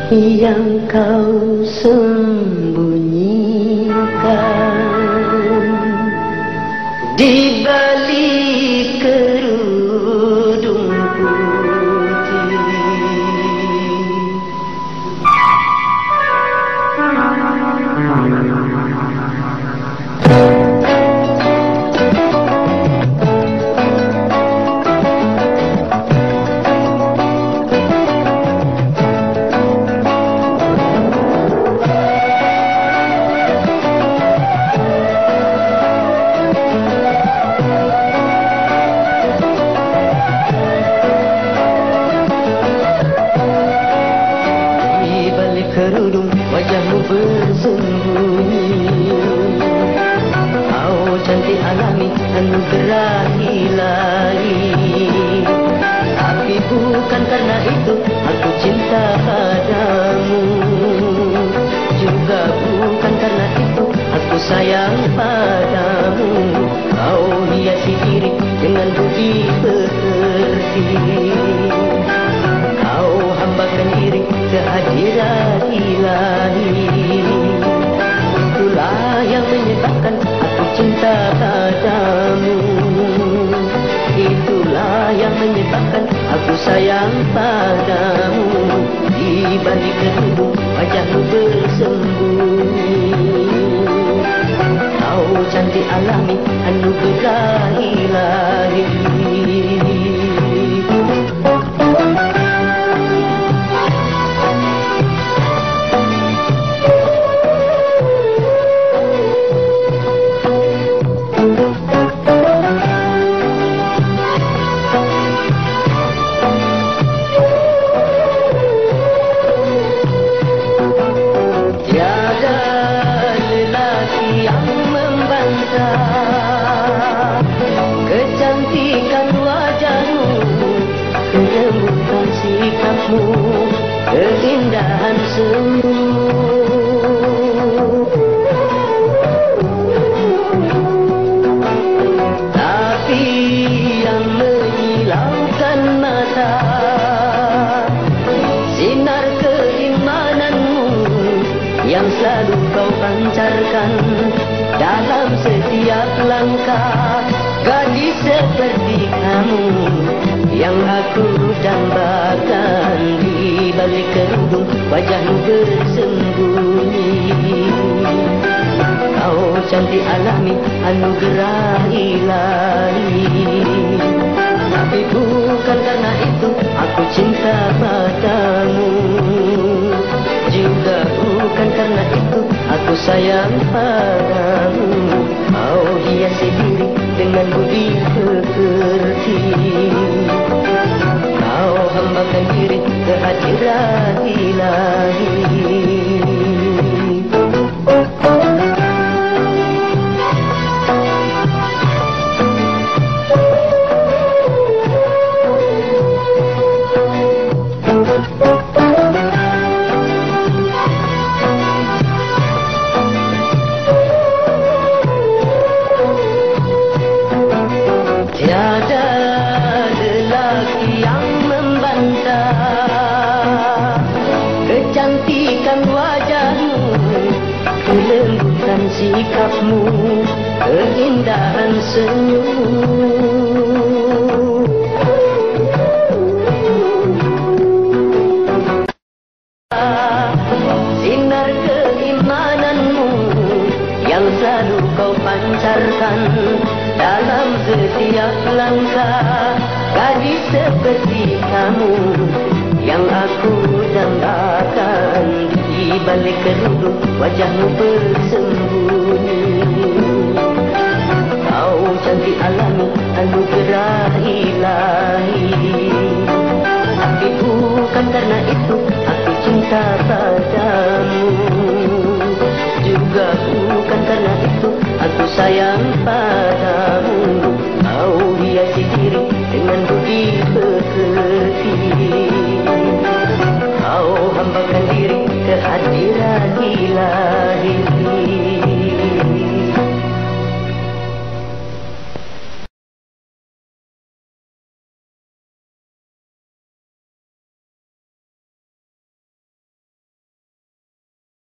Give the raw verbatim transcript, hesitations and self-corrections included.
yang kau sembunyikan di balik kerudung putih. Kerudung wajahmu bersembunyi, kau cantik alami anugerah ilahi. Tapi bukan karena itu aku cinta padamu, juga bukan karena itu aku sayang padamu. Kau hiasi diri dengan budi pekerti, kau hambakan diri kehadiran ilahi. Itulah yang menyebabkan aku cinta padamu, itulah yang menyebabkan aku sayang padamu. Di balik kerudung wajahmu bersembunyi, kau cantik alami anugerah ilahi. Kecantikan wajahmu, kelembutan sikapmu, keindahan senyummu. Tapi yang menyilaukan mata, sinar keimananmu yang selalu kau pancarkan dalam setiap langkah. Gadis seperti kamu yang aku dambakan, di balik kerudung wajahmu bersembunyi. Kau cantik alami anugerah ilahi. Tapi bukan karena itu aku cinta padamu, juga bukan karena itu aku sayang padamu. Kau hiasi diri dengan budi pekerti, kau hambakan diri kehadiran ilahi. Tiada lelaki yang membantah kecantikan wajahmu, kelembutan sikapmu, keindahan senyummu. Sinar keimananmu yang selalu kau pancarkan dalam setiap langkah. Gadis seperti kamu yang aku dambakan, di balik kerudung wajahmu bersembunyi. Kau cantik alami anugerah ilahi. Tapi bukan karena itu aku cinta padamu,